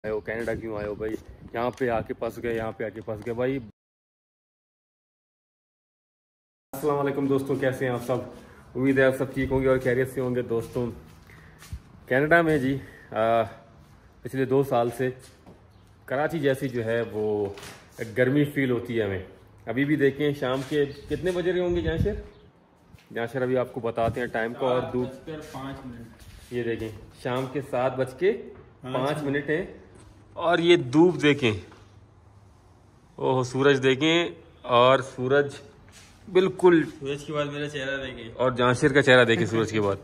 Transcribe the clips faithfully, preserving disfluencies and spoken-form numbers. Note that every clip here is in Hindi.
आए हो, कनाडा क्यों आए हो भाई, यहाँ पे आके फंस गए, यहाँ पे आके फंस गए भाई। अस्सलाम वालेकुम दोस्तों, कैसे हैं आप सब? उम्मीद है आप सब ठीक होंगे और खैरियत से होंगे। दोस्तों कनाडा में जी आ, पिछले दो साल से कराची जैसी जो है वो गर्मी फील होती है हमें। अभी भी देखें शाम के कितने बजे रहे होंगे जाशर जाशर अभी आपको बताते हैं टाइम को। और धूप पाँच मिनट, ये देखें शाम के सात बज के पाँच मिनट है और ये धूप देखें, ओह सूरज देखें और सूरज बिल्कुल, सूरज के बाद मेरा चेहरा देखें और जाशिर का चेहरा देखें सूरज के बाद।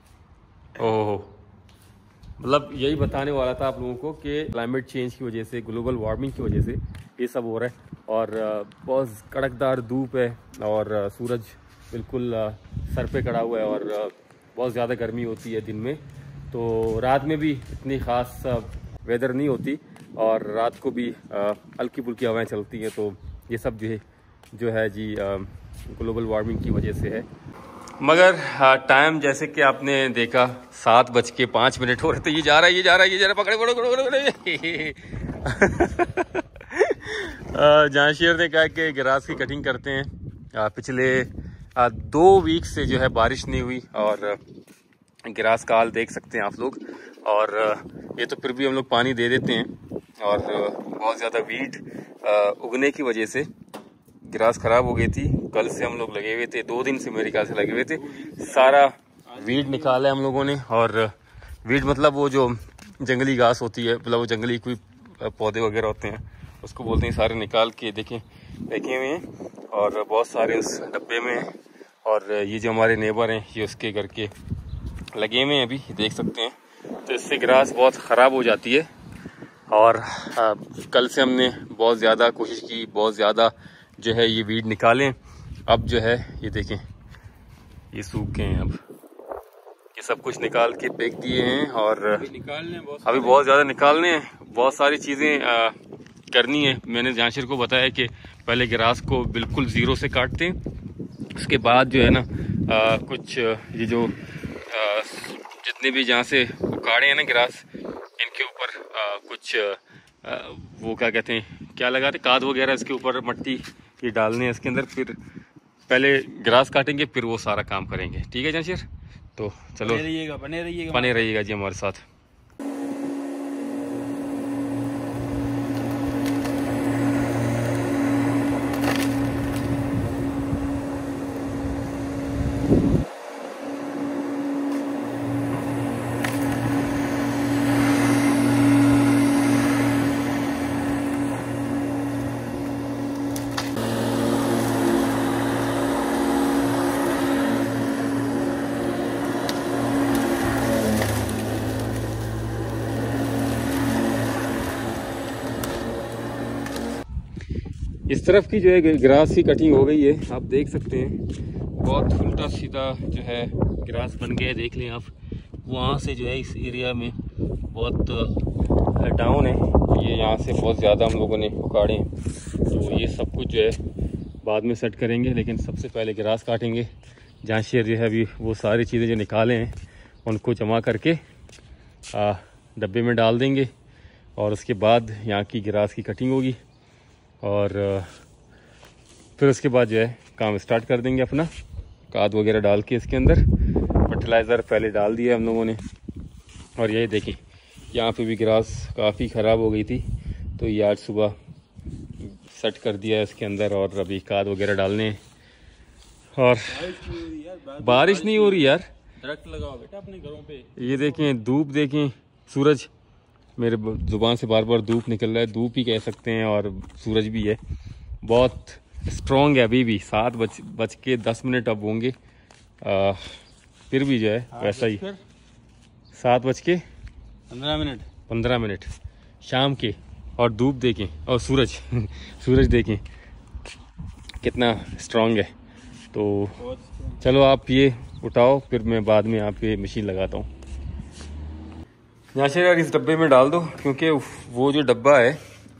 ओह मतलब यही बताने वाला था आप लोगों को कि क्लाइमेट चेंज की वजह से, ग्लोबल वार्मिंग की वजह से ये सब हो रहा है। और बहुत कड़कदार धूप है और सूरज बिल्कुल सर पे खड़ा हुआ है और बहुत ज़्यादा गर्मी होती है दिन में। तो रात में भी इतनी ख़ास वेदर नहीं होती और रात को भी हल्की फुल्की हवाएं चलती हैं। तो ये सब जो है जो है जी ग्लोबल वार्मिंग की वजह से है। मगर टाइम जैसे कि आपने देखा सात बज के पाँच मिनट हो रहे थे। ये जा रहा है ये जा रहा है ये जा रहा है, पकड़े पकड़े पकड़े पकड़े। जाशिर ने कहा कि ग्रास की कटिंग करते हैं। आ, पिछले आ, दो वीक से जो है बारिश नहीं हुई और ग्रास का हाल देख सकते हैं आप लोग। और ये तो फिर भी हम लोग पानी दे देते हैं और बहुत ज़्यादा वीड उगने की वजह से ग्रास ख़राब हो गई थी। कल से हम लोग लगे हुए थे, दो दिन से मेरे ख्याल से लगे हुए थे। सारा वीड निकाला है हम लोगों ने। और वीड मतलब वो जो जंगली घास होती है, मतलब वो जंगली कोई पौधे वगैरह होते हैं उसको बोलते हैं, सारे निकाल के देखें देखे हुए हैं और बहुत सारे उस डब्बे में। और ये जो हमारे नेबर हैं ये उसके घर के लगे हुए हैं, अभी देख सकते हैं। तो इससे ग्रास बहुत ख़राब हो जाती है। और आ, कल से हमने बहुत ज़्यादा कोशिश की, बहुत ज़्यादा जो है ये वीड निकालें। अब जो है ये देखें ये सूख गए हैं। अब ये सब कुछ निकाल के फेंक दिए हैं और निकालने बहुत अभी बहुत ज़्यादा निकालने हैं, बहुत सारी चीज़ें करनी है। मैंने जाशिर को बताया कि पहले ग्रास को बिल्कुल ज़ीरो से काटते हैं, उसके बाद जो है ना आ, कुछ ये जो आ, जितने भी जहाँ से उकाड़े हैं ना ग्रास, इनके ऊपर कुछ आ, वो क्या कहते हैं, क्या लगाते, खाद वगैरह इसके ऊपर मट्टी ये डालने हैं इसके अंदर। फिर पहले ग्रास काटेंगे फिर वो सारा काम करेंगे। ठीक है जाशिर? तो चलो बने रहिएगा बने रहिएगा बने रहिएगा जी हमारे साथ। इस तरफ की जो है ग्रास की कटिंग हो गई है, आप देख सकते हैं। बहुत उल्टा सीधा जो है ग्रास बन गया है, देख लें आप। वहाँ से जो है इस एरिया में बहुत डाउन है, ये यहाँ से बहुत ज़्यादा हम लोगों ने उखाड़े हैं। तो ये सब कुछ जो है बाद में सेट करेंगे, लेकिन सबसे पहले ग्रास काटेंगे। जाशिर जो है अभी वो सारी चीज़ें जो निकाले हैं उनको जमा करके डब्बे में डाल देंगे और उसके बाद यहाँ की ग्रास की कटिंग होगी और फिर उसके बाद जो है काम स्टार्ट कर देंगे अपना। खाद वगैरह डाल के इसके अंदर फर्टिलाइज़र पहले डाल दिया हम लोगों ने। और यही देखिए यहाँ पे भी ग्रास काफ़ी ख़राब हो गई थी, तो ये आज सुबह सेट कर दिया है इसके अंदर और अभी खाद वगैरह डालने हैं। और बारिश नहीं हो रही यार, दरख्त लगाओ बेटा अपने घरों पे। ये देखें धूप, देखें सूरज, मेरे ज़ुबान से बार बार धूप निकल रहा है, धूप ही कह सकते हैं और सूरज भी है, बहुत स्ट्रॉन्ग है। अभी भी सात बज बज के दस मिनट अब होंगे, फिर भी जो है वैसा ही। सात बज के पंद्रह मिनट पंद्रह मिनट शाम के, और धूप देखें और सूरज सूरज देखें कितना स्ट्रॉन्ग है। तो चलो आप ये उठाओ, फिर मैं बाद में यहाँ पे मशीन लगाता हूँ। जाशिर यार इस डब्बे में डाल दो, क्योंकि वो जो डब्बा है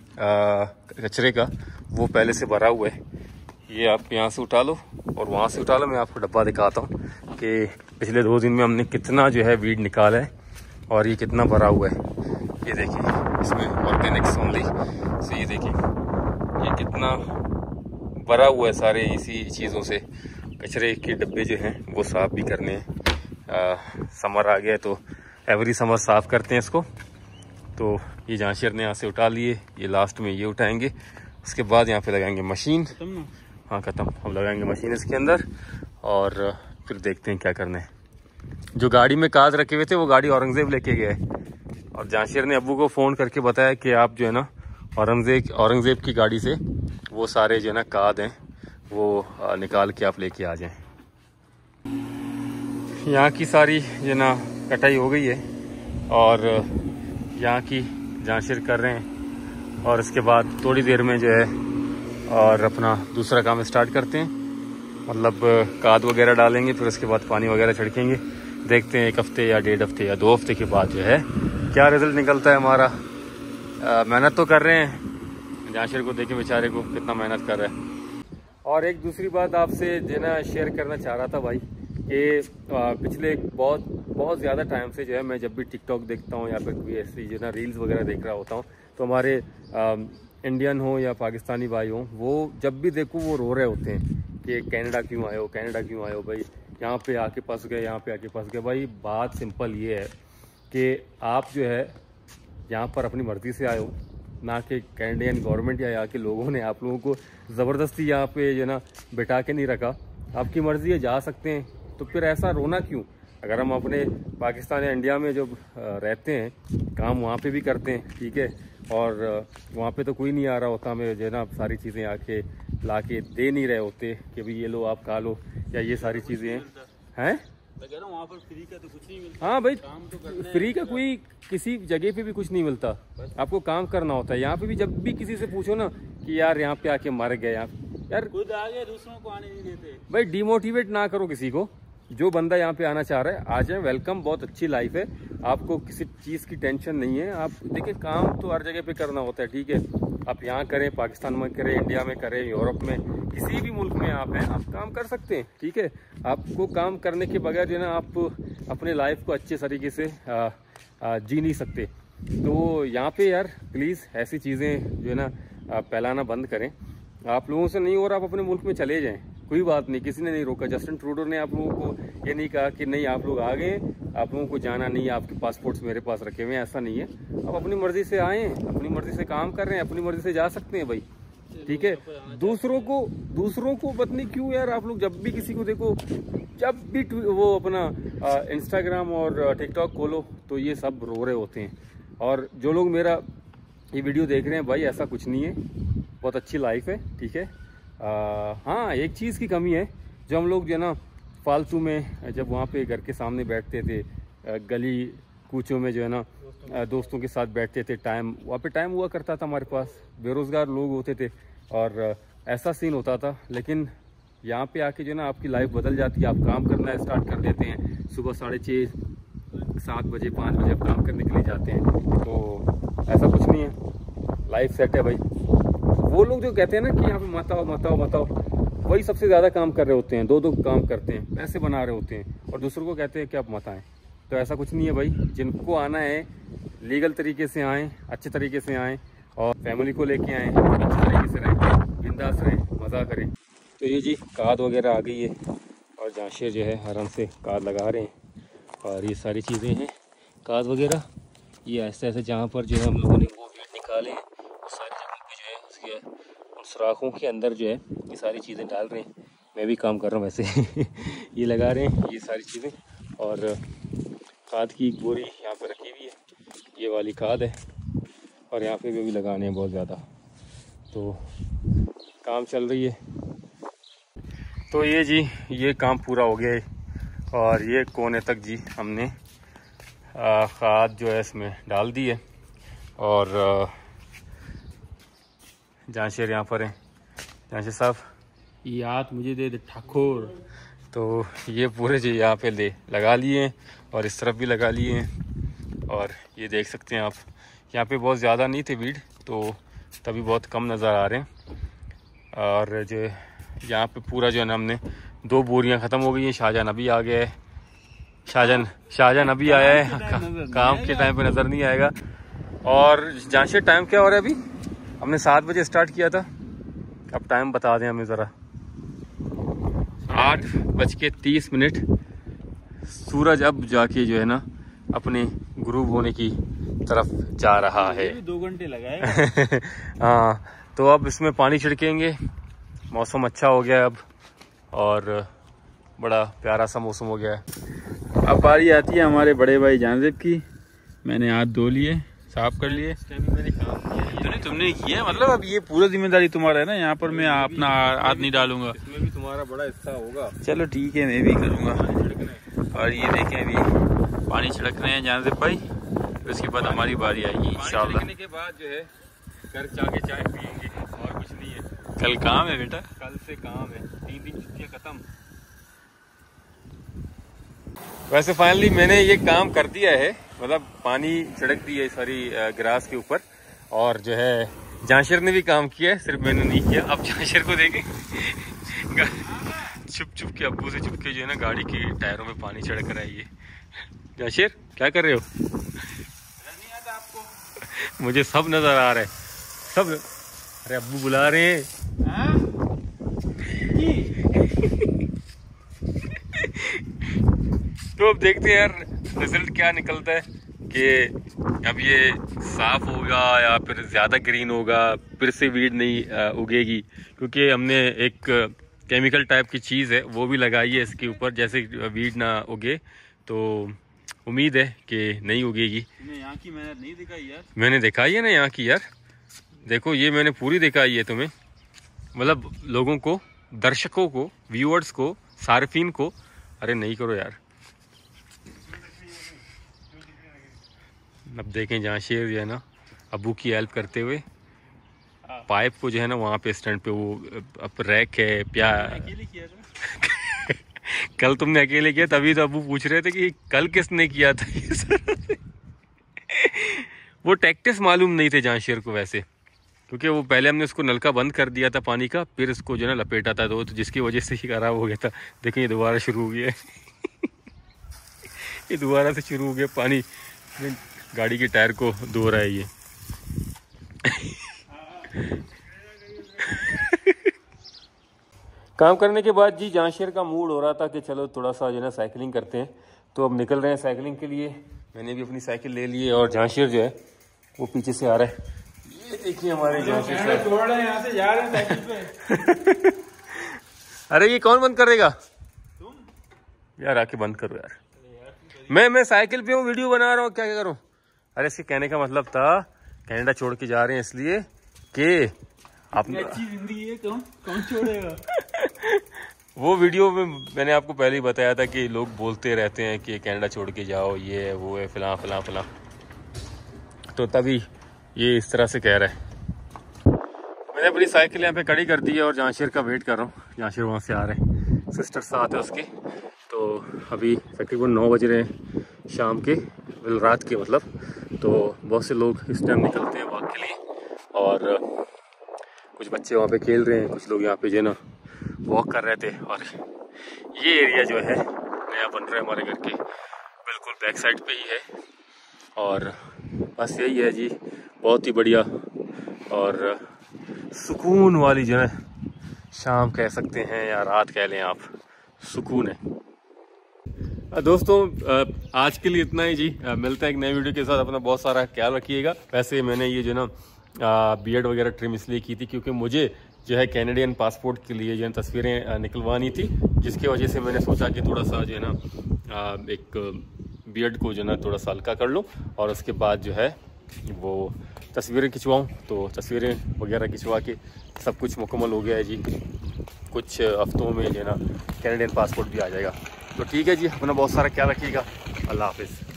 कचरे का वो पहले से भरा हुआ है। ये आप यहाँ से उठा लो और वहाँ से उठा लो। मैं आपको डब्बा दिखाता हूँ कि पिछले दो दिन में हमने कितना जो है वीड निकाला है और ये कितना भरा हुआ है। ये देखिए इसमें ऑर्गेनिक्स ओनली से, ये देखिए ये कितना भरा हुआ है सारे इसी चीज़ों से। कचरे के डब्बे जो हैं वो साफ़ भी करने हैं। समर आ गया है तो एवरी समर साफ़ करते हैं इसको। तो ये जांशर ने यहाँ से उठा लिए, ये लास्ट में ये उठाएंगे, उसके बाद यहाँ पे लगाएंगे मशीन। हाँ ख़त्म, हम लगाएंगे मशीन इसके अंदर और फिर देखते हैं क्या करना है। जो गाड़ी में काज रखे हुए थे वो गाड़ी औरंगजेब लेके गए और जांशर ने अब्बू को फ़ोन करके बताया कि आप जो है ना औरंगजेब औरंगजेब की गाड़ी से वो सारे जो है ना काद हैं वो निकाल के आप लेके आ जाएं। यहाँ की सारी जो है ना कटाई हो गई है और यहाँ की जांशर कर रहे हैं और इसके बाद थोड़ी देर में जो है और अपना दूसरा काम स्टार्ट करते हैं। मतलब खाद वगैरह डालेंगे, फिर उसके बाद पानी वगैरह छिड़केंगे। देखते हैं एक हफ्ते या डेढ़ हफ्ते या दो हफ्ते के बाद जो है क्या रिज़ल्ट निकलता है हमारा। मेहनत तो कर रहे हैं, जांशर को देखें बेचारे को कितना मेहनत कर रहा है। और एक दूसरी बात आपसे जो है ना शेयर करना चाह रहा था भाई कि पिछले बहुत बहुत ज़्यादा टाइम से जो है मैं जब भी टिकटॉक देखता हूँ या फिर कोई ऐसी जो है ना रील्स वगैरह देख रहा होता हूँ तो हमारे आ, इंडियन हो या पाकिस्तानी भाई हो, वो जब भी देखो वो रो रहे होते हैं कि कनाडा क्यों आए हो, कनाडा क्यों आए हो भाई, यहाँ पे आके फंस गए, यहाँ पे आके फंस गए। भाई बात सिंपल ये है कि आप जो है यहाँ पर अपनी मर्ज़ी से आए हो, ना कि कैनेडियन गवर्नमेंट या यहाँ के लोगों ने आप लोगों को ज़बरदस्ती यहाँ पे जो ना बिठा के नहीं रखा। आपकी मर्ज़ी है, जा सकते हैं, तो फिर ऐसा रोना क्यों। अगर हम अपने पाकिस्तान या इंडिया में जब रहते हैं, काम वहाँ पे भी करते हैं, ठीक है, और वहाँ पे तो कोई नहीं आ रहा होता हमें जो है ना सारी चीज़ें आके ला के दे नहीं रहे होते कि भाई ये लो आप खा लो या ये सारी चीज़ें हैं हैं वहाँ पर फ्री का तो कुछ नहीं मिलता। हाँ भाई, काम तो फ्री का कोई किसी जगह पे भी कुछ नहीं मिलता, आपको काम करना होता है। यहाँ पे भी जब भी किसी से पूछो ना कि यार यहाँ पे आके मर गए आप, यार खुद आगे दूसरों को आने नहीं देते। भाई डिमोटिवेट ना करो किसी को। जो बंदा यहाँ पे आना चाह रहा है आ जाए, वेलकम, बहुत अच्छी लाइफ है, आपको किसी चीज़ की टेंशन नहीं है। आप देखिए काम तो हर जगह पे करना होता है, ठीक है, आप यहाँ करें, पाकिस्तान में करें, इंडिया में करें, यूरोप में, किसी भी मुल्क में आप हैं, आप काम कर सकते हैं, ठीक है। आपको काम करने के बगैर जो है ना आप अपने लाइफ को अच्छे तरीके से आ, आ, जी नहीं सकते। तो यहाँ पे यार प्लीज़ ऐसी चीज़ें जो है ना फैलाना बंद करें। आप लोगों से नहीं हो रहा, आप अपने मुल्क में चले जाएं, कोई बात नहीं, किसी ने नहीं रोका। जस्टिन ट्रूडो ने आप लोगों को ये नहीं कहा कि नहीं आप लोग आ गए, आप लोगों को जाना नहीं है, आपके पासपोर्ट्स मेरे पास रखे हुए हैं, ऐसा नहीं है। आप अपनी मर्जी से आए, अपनी मर्जी से काम कर रहे हैं, अपनी मर्जी से जा सकते हैं भाई, ठीक है। दूसरों को दूसरों को पत्नी क्यों यार, आप लोग जब भी किसी को देखो, जब भी वो अपना इंस्टाग्राम और टिकटॉक खोलो तो ये सब रो रहे होते हैं। और जो लोग मेरा ये वीडियो देख रहे हैं भाई, ऐसा कुछ नहीं है, बहुत अच्छी लाइफ है, ठीक है। आ, हाँ एक चीज़ की कमी है, जो हम लोग जो है ना फालतू में जब वहाँ पे घर के सामने बैठते थे, गली कूचों में जो है ना दोस्तों के साथ बैठते थे, टाइम वहाँ पे टाइम हुआ करता था हमारे पास, बेरोज़गार लोग होते थे और ऐसा सीन होता था। लेकिन यहाँ पे आके जो है ना आपकी लाइफ बदल जाती है, आप काम करना स्टार्ट कर देते हैं, सुबह साढ़े छः सात बजे पाँच बजे आप काम करने के लिए जाते हैं, तो ऐसा कुछ नहीं है, लाइफ सेट है भाई। वो लोग जो कहते हैं ना कि यहाँ पे मत आओ मत आओ मत आओ, वही सबसे ज़्यादा काम कर रहे होते हैं, दो दो काम करते हैं, पैसे बना रहे होते हैं, और दूसरों को कहते हैं कि आप मत आएँ। तो ऐसा कुछ नहीं है भाई, जिनको आना है लीगल तरीके से आएँ, अच्छे तरीके से आएँ और फैमिली को लेके आएँ, अच्छे तरीके से रहें, बिंदास रहें, मज़ा करें। तो ये जी खाद वगैरह आ गई है और जांशर जो है आराम से खाद लगा रहे हैं और ये सारी चीज़ें हैं खाद वगैरह। ये ऐसे ऐसे जहाँ पर जो है हम लोगों ने वो वेट निकाले हैं, उस सारी जगह पे जो है उसके उन सुराखों के अंदर जो है ये सारी चीज़ें डाल रहे हैं। मैं भी काम कर रहा हूँ वैसे ये लगा रहे हैं ये सारी चीज़ें। और खाद की एक बोरी यहाँ पर रखी हुई है, ये वाली खाद है, और यहाँ पे भी अभी लगाने हैं बहुत ज़्यादा, तो काम चल रही है। तो ये जी ये काम पूरा हो गया है और ये कोने तक जी हमने खाद जो है इसमें डाल दी है और जांशर यहाँ पर हैं। जांशर साहब याद मुझे दे दे ठाकुर। तो ये पूरे जी यहाँ पे ले लगा लिए हैं और इस तरफ भी लगा लिए हैं और ये देख सकते हैं आप, यहाँ पे बहुत ज़्यादा नहीं थे भीड़, तो तभी बहुत कम नज़र आ रहे हैं। और जो यहाँ पे पूरा जो है ना हमने दो बोरियाँ ख़त्म हो गई हैं। शाहजहान अभी आ गया है, शाहजहान शाहजहान अभी आया है, काम के टाइम पे नज़र नहीं आएगा। और जहाँ से टाइम क्या हो रहा है अभी? हमने सात बजे स्टार्ट किया था, अब टाइम बता दें हमें ज़रा। आठ बज के तीस मिनट। सूरज अब जाके जो है ना अपने ग्रूव होने की तरफ जा रहा है। दो घंटे लगाए। हाँ, तो अब इसमें पानी छिड़केंगे। मौसम अच्छा हो गया अब और बड़ा प्यारा सा मौसम हो गया है। अब बारी आती है हमारे बड़े भाई जानजेब की। मैंने हाथ धो लिए, साफ कर लिए। मैंने काम किया, तुमने किया, मतलब अब ये पूरा जिम्मेदारी तुम्हारा है ना, यहाँ पर मैं अपना हाथ नहीं डालूंगा। इसमें भी तुम्हारा बड़ा हिस्सा होगा। चलो ठीक है, मैं भी करूँगा। और ये देखें अभी पानी छिड़क रहे हैं जानजेब भाई, उसके बाद हमारी बारी आएगी इंशाल्लाह। के बाद जो है घर जाके चाय पियेंगे और कुछ नहीं है। कल काम है बेटा, कल से काम है, तीन दिन छुट्टियाँ खत्म। वैसे फाइनली मैंने ये काम कर दिया है, मतलब पानी छिड़क दी है सारी ग्रास के ऊपर। और जो है जाशिर ने भी काम किया है, सिर्फ मैंने नहीं किया। अब जाशिर को देखें छुप छुप के, अब्बू से छुप के जो है ना गाड़ी के टायरों में पानी छिड़क रहा है ये। जाशिर क्या कर रहे हो? नहीं आता आपको? मुझे सब नजर आ रहा है, सब। अरे अब्बू बुला रहे हैं। तो अब देखते हैं यार रिजल्ट क्या निकलता है, कि अब ये साफ होगा या फिर ज़्यादा ग्रीन होगा, फिर से वीड नहीं उगेगी। क्योंकि हमने एक केमिकल टाइप की चीज़ है वो भी लगाई है इसके ऊपर, जैसे वीड ना उगे। तो उम्मीद है कि नहीं उगेगी। यहाँ की मेहनत नहीं दिखाई यार। मैंने दिखाई है ना यहाँ की यार, देखो ये मैंने पूरी दिखाई है तुम्हें, मतलब लोगों को, दर्शकों को, व्यूअर्स को, सार्फिन को। अरे नहीं करो यार। अब देखें जहाँ शेर जो है ना अबू की हेल्प करते हुए पाइप को जो है ना वहाँ पे स्टैंड पे वो अब रैक है प्या। अकेले किया था? कल तुमने अकेले किया, तभी तो अबू पूछ रहे थे कि कल किसने किया था ये सर। वो टैक्टिस मालूम नहीं थे जहाँ शेर को वैसे, क्योंकि वो पहले हमने उसको नलका बंद कर दिया था पानी का, फिर उसको जो है ना लपेटा था, तो, तो जिसकी वजह से ही खराब हो गया था। देखें ये दोबारा शुरू हो गया है। ये दोबारा से शुरू हो गया, पानी गाड़ी के टायर को धो रहा है ये। काम करने के बाद जी जाशिर का मूड हो रहा था कि चलो थोड़ा सा जो है ना साइकिलिंग करते हैं, तो अब निकल रहे हैं साइकिलिंग के लिए। मैंने भी अपनी साइकिल ले ली है और जाशिर जो है वो पीछे से आ रहा है। ये देखिए हमारे जाशिर साहब छोड़ रहे हैं, यहाँ से जा रहे हैं साइकिल पे। अरे ये कौन बंद करेगा? तुम यार आके बंद करो यार। मैं मैं साइकिल पे हूँ, वीडियो बना रहा हूँ, क्या क्या करूँ? अरे इसके कहने का मतलब था कनाडा छोड़ के जा रहे हैं इसलिए कि आप अच्छी जिंदगी है, कौन कौन छोड़ेगा? वो वीडियो में मैंने आपको पहले ही बताया था कि लोग बोलते रहते हैं कि कनाडा छोड़ के जाओ, ये है वो है फलां फलां फलां, तो तभी ये इस तरह से कह रहा है। मैंने अपनी साइकिल यहाँ पे खड़ी कर दी है और जाशिर का वेट कर रहा हूँ। जाशिर वहाँ से आ रहे हैं, सिस्टर साथ है उसकी। तो अभी तकरीबन नौ बज रहे हैं शाम के, रात के मतलब। तो बहुत से लोग इस टाइम निकलते हैं वॉक के लिए, और कुछ बच्चे वहाँ पे खेल रहे हैं, कुछ लोग यहाँ पे जो है ना वॉक कर रहे थे। और ये एरिया जो है नया बन रहा है हमारे घर के बिल्कुल बैक साइड पे ही है। और बस यही है जी, बहुत ही बढ़िया और सुकून वाली जो है शाम कह सकते हैं या रात कह लें आप, सुकून है। दोस्तों आज के लिए इतना ही जी, मिलते हैं एक नए वीडियो के साथ। अपना बहुत सारा ख्याल रखिएगा। वैसे मैंने ये जो ना बियर्ड वगैरह ट्रिम इसलिए की थी क्योंकि मुझे जो है कैनेडियन पासपोर्ट के लिए जो है तस्वीरें निकलवानी थी, जिसकी वजह से मैंने सोचा कि थोड़ा सा जो है ना एक बियर्ड को जो है ना थोड़ा सा हल्का कर लूँ और उसके बाद जो है वो तस्वीरें खिंचवाऊँ। तो तस्वीरें वगैरह खिंचवा के सब कुछ मुकम्मल हो गया है जी। कुछ हफ्तों में जो है ना कैनेडियन पासपोर्ट भी आ जाएगा। तो ठीक है जी, अपना बहुत सारा ख्याल रखिएगा। अल्लाह हाफिज़।